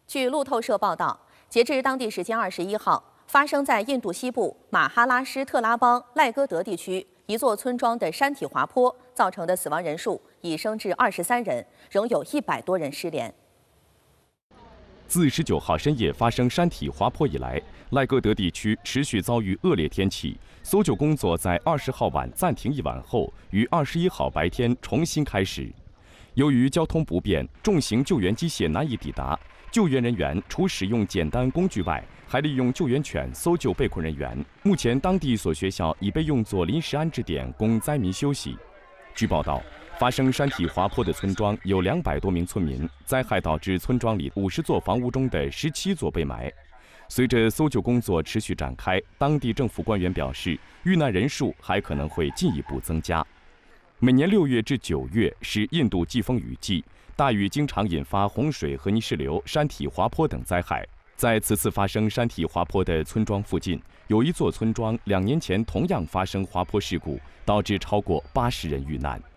据路透社报道，截至当地时间21号，发生在印度西部马哈拉施特拉邦赖戈德地区一座村庄的山体滑坡造成的死亡人数已升至23人，仍有100多人失联。 自19号深夜发生山体滑坡以来，赖戈德地区持续遭遇恶劣天气，搜救工作在20号晚暂停一晚后，于21号白天重新开始。由于交通不便，重型救援机械难以抵达，救援人员除使用简单工具外，还利用救援犬搜救被困人员。目前，当地一所学校已被用作临时安置点，供灾民休息。据报道，发生山体滑坡的村庄有200多名村民，灾害导致村庄里50座房屋中的17座被埋。随着搜救工作持续展开，当地政府官员表示，遇难人数还可能会进一步增加。每年6月至9月是印度季风雨季，大雨经常引发洪水和泥石流、山体滑坡等灾害。在此次发生山体滑坡的村庄附近，有一座村庄2年前同样发生滑坡事故，导致超过80人遇难。